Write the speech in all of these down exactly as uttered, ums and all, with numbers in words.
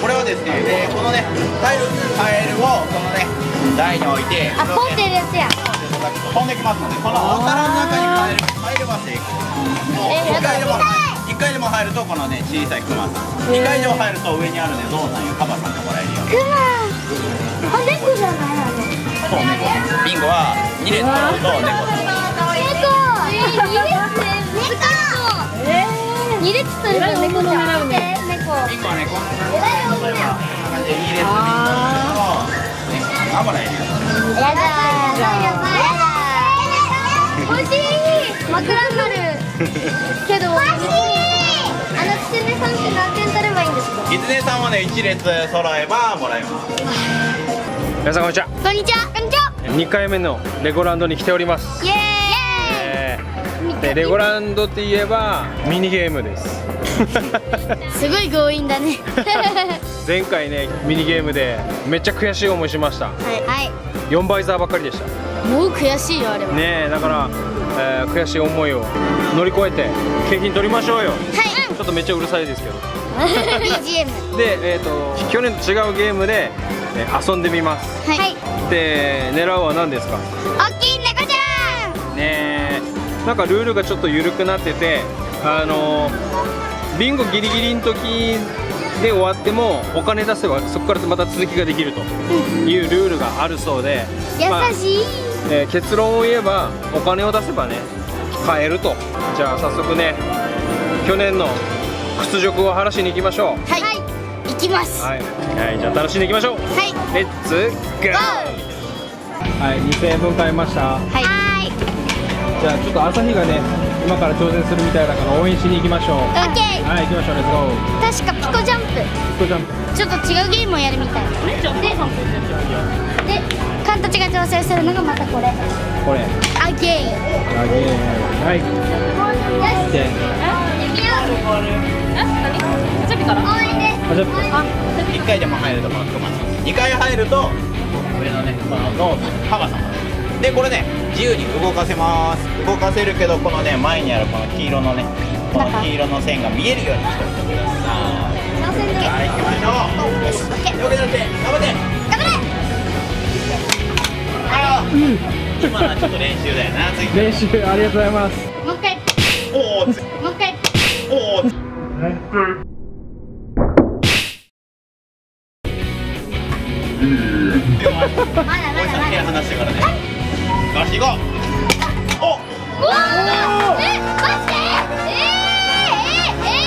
これはですね、えー、このねタイルカエルをこのね台に置いて、 あ、ポンってやるやつや。 飛んできますので、このお皿の中に入る入れば成功。もういっかいでもいっかいでも入るとこのね小さいクマさん、にかい以上入ると上にあるねゾウさんやカバさんがもらえるよ。 クマ。あ、猫じゃないあれ。 そう猫。ビンゴはに列取ると猫。 猫。えー、に列猫。二列取ると猫じゃん。猫。 ビンゴはねこんな例えばこんな感じでに列に取ると猫がもらえるよ。 やだー。やだー。欲しい。枕になる。けど。欲しい。あのキツネさんって何点取ればいいんですか。 キツネさんはね一列揃えばもらえます。 皆さんこんにちは。 こんにちは。こんにちは。 にかいめのレゴランドに来ております。 イエーイ。 えー、でレゴランドって言えばミニゲームです。 すごい強引だね。 前回ねミニゲームでめっちゃ悔しい思いしました。 はい。 よんバイザーばっかりでした。 もう悔しいよあれは。 ねえだから、えー、悔しい思いを乗り越えて景品取りましょうよ。 はい。 ちょっとめっちゃうるさいですけど。 ビージーエム。 で、えーと去年と違うゲームで、えー、遊んでみます。 はい。 で狙うは何ですか。 大きい猫ちゃん。 ねえなんかルールがちょっと緩くなってて、あのー、ビンゴギリギリの時で終わってもお金出せばそこからまた続きができるというルールがあるそうで、まあ優しい。 えー、結論を言えばお金を出せばね買えると。じゃあ早速ね去年の屈辱を晴らしに行きましょう。 はい。行きます。 はい、はい、じゃあ楽しんでいきましょう。 はい。 レッツゴー。はい、にせんえんぶん買いました。 はい。 じゃあちょっと朝日がね今から挑戦するみたいだから応援しに行きましょう。 オッケー。 はい、行きましょう。レッツゴー。 確かピコジャンプ。 ピコジャンプ。 ちょっと違うゲームをやるみたい。で、で、カンたちが挑戦するのがまたこれ。 これ。 アゲイン。 あげー。はい。 よし。 で、 やってみよう。え、何？初めから？応援です。 あ、じゃあ、 いっかいでも入るとこのクマさん、にかい入ると上のねこのゾウさんカバさんで、これね自由に動かせます。動かせるけどこのね前にあるこの黄色のねこの黄色の線が見えるようにしておいてください。 挑戦だけ。 はい、行きましょう。 よし、オッケー。 よけだって頑張って頑張れ。 あー、うん、今のはちょっと練習だよな。次練習ありがとうございます。 もう一回。 おお、つもう一回。 おお、つまだまだまだ。 手離してからね。よし、行こう。お、 うわー。え、マジで？えー、えー、え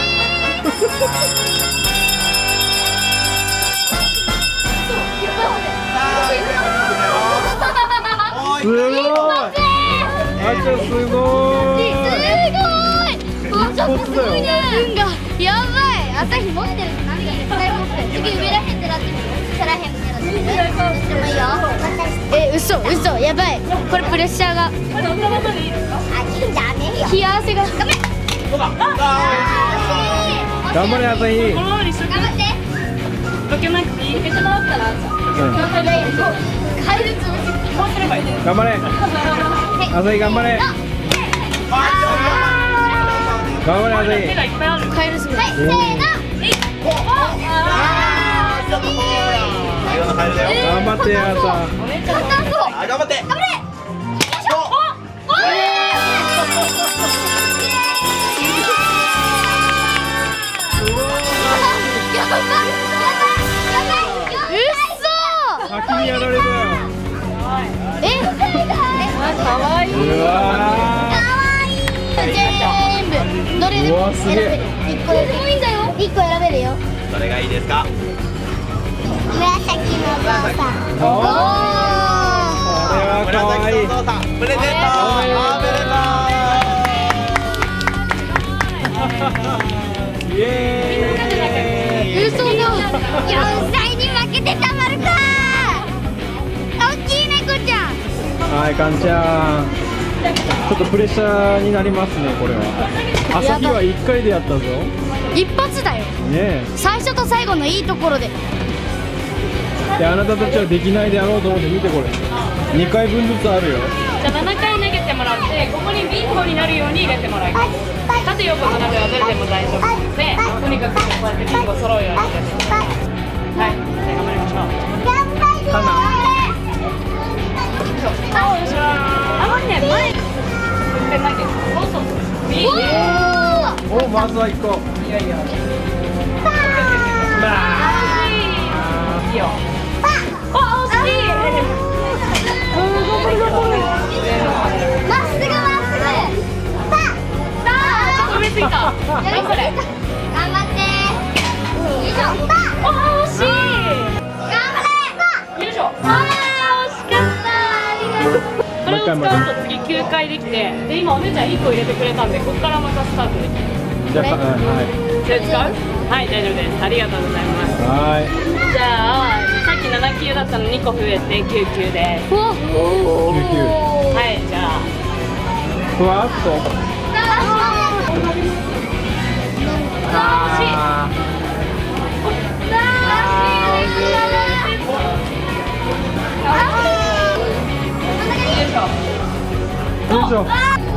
すごい。あちゃんすごい。 すごい。もうちょっとすごいね。運がやばい。朝日持ってる。何が絶対持ってる。次上らへんってなってみる。下らへんってなってみる。でもいいよ。え、嘘嘘やばい。これプレッシャーが。あ、いいんだね。冷や汗が。頑張れ。 そうだ。 頑張れ朝日。 頑張って。 かけなくていい。けてもらったら。 カエルつぶし。 頑張れ。朝日頑張れ。頑張れ朝日。 手がいっぱいある。 カエルすぐ。はい、せーの。 頑張って朝。 あ、頑張って。 頑張れ。 先にやられたよ。 え、かわいい。 うわ全部どれでも選べる。一個でもいいんだよ。一個選べるよ。 どれがいいですか。 紫のゾウさん。 ー。おお。これは可愛い。 紫のゾウさん、プレゼント。 イエーイ。 嘘の。よんさいに負けてたまるか。大きい猫ちゃん。 はい、かんちゃん。ちょっとプレッシャーになりますね、これは。朝日はいっかいでやったぞ。 一発だよ。 ね最初と最後のいいところで。 え。で、あなたたちはできないであろうと思って見てこれ。にかいぶんずつあるよ。 じゃあななかい投げてもらって、ここにビンゴになるように入れてもらいます。縦横斜めはどれでも大丈夫なので、とにかくこうやってビンゴ揃うように入れてください。 張れ。 頑張って。よいしょ。 おー、惜しい。 頑張れ。 よいしょ。あー、惜しかった。ありがとう。これを使うと次きゅうかいできて、で今お姉ちゃんいっこ入れてくれたんで、ここからまたスタートできる。 じゃあ、はい。 それ使う？はい、大丈夫です。ありがとうございます。 はい。 じゃあ、さっきななきゅうだったのにこ増えてきゅうきゅうです。 きゅうきゅう。 はい、じゃあ。 ふわっと。 あー、惜しい。 あー、よいしょ。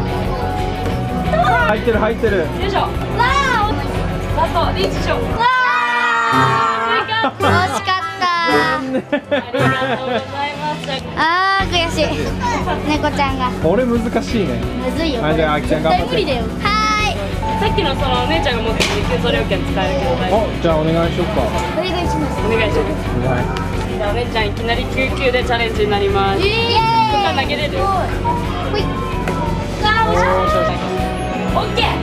入ってる入ってる。 よいしょ。わあ、ラストリーチしよう。わあ、 惜しかったありがとうございました。 あー悔しい猫ちゃんがこれ難しいね。 むずいよこれはい、じゃああきちゃん頑張って。 絶対無理だよはさっきのそのお姉ちゃんが持ってる急走料券使えるけど大丈夫。 お、じゃあお願いしようか。 ーいお願いしますお願いします。 はじゃあお姉ちゃんいきなりきゅうきゅうでチャレンジになります。 イエーイ他投げれる？ ほいさあ、 い。おー、しよし。 オッケー。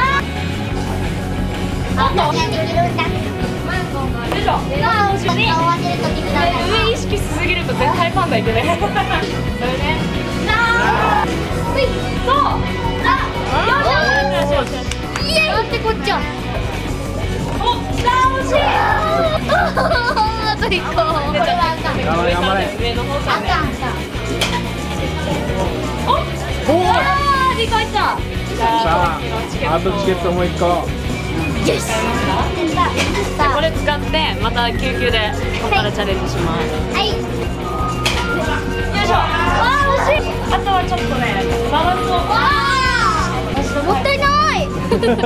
あ何ができるんだよいしょ。 あー惜しい顔を当てるときください上意識しすぎると絶対パンダいけない。それね。さあ、 ほいそう。あ、よしよしよしよし。 イエーイなんてこっちゃお、さあ惜しい。 あと一個これはあかん頑張れ頑張れ。 上の方からね。 あかんさお、 おー。 あー、にこいった。じゃさあ、さっきのあ、あとチケットもう一個。 よし使いますか？ さあこれ使ってまたきゅうきゅうでここからチャレンジします。 はいよいしょ。あー、惜しい。あとはちょっとね、バランスを。 あーもったいない頑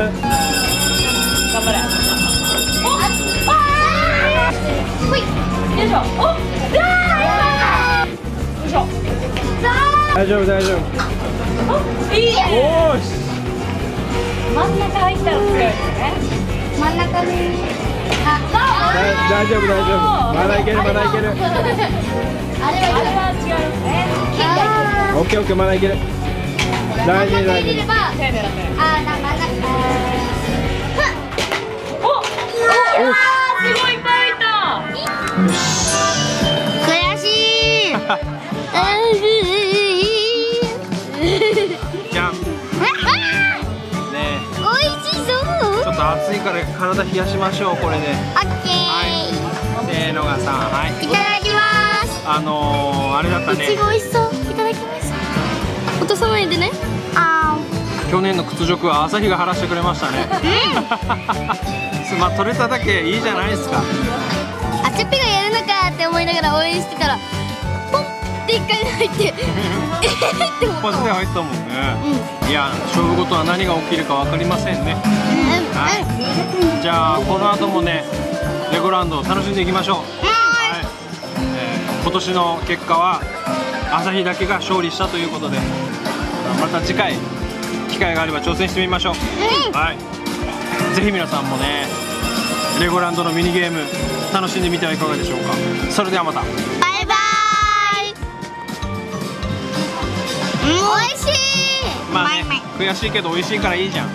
張れ。お、あー、 ほいよいしょ。お、あー、よいしょ。 大丈夫大丈夫。 お、いいね。 おーし。 真ん中入ったら強いですね。 真ん中にあ大大丈夫大丈夫。まだいけるまだいける。 あれあれはは違うね。 あオッケーオッケー、まだいける。 ー大丈夫大丈入れれば手でだね。 あーな真ん中お、お、あー、すごいいっぱい入った。 悔しい夫。じゃん。ねおいしそうえ、ちょっと暑いから体冷やしましょうこれで。 オッケーせーのがさん、はい。 いただきますあのー、あれだったね。 いちご美味しそういただきます落とさないでねあ去年の屈辱は朝日が晴らしてくれましたね。まあ取れただけいいじゃないですか。 あちっぴがやるのかって思いながら応援してたらポンって一回入ってえーって思った一発で入ったもんね。いや、勝負事は何が起きるか分かりませんね。はい。じゃあこの後もね、レゴランドを楽しんでいきましょう。はい。えー今年の結果は朝日だけが勝利したということで、また次回機会があれば挑戦してみましょう。はい。ぜひ皆さんもね、レゴランドのミニゲーム楽しんでみてはいかがでしょうか。それではまた。 バイバーイおいしいまあね、悔しいけど美味しいからいいじゃん。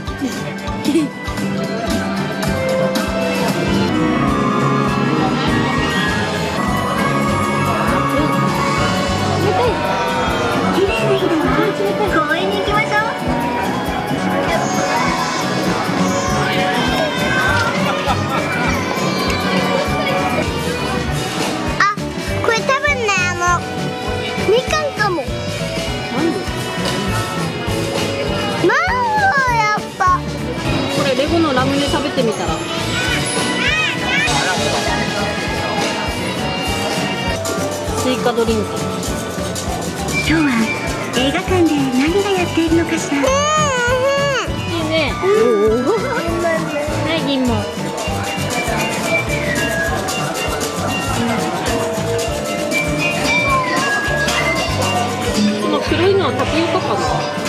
公園に行きましょうあ、これ多分ね、あのみかんかも。マンゴーやっぱ。 これレゴのラムネ食べてみたら。スイカドリンク。 今日は映画館で何がやっているのかしら。 いいね。はい、銀も。この黒いのはタピオカかな。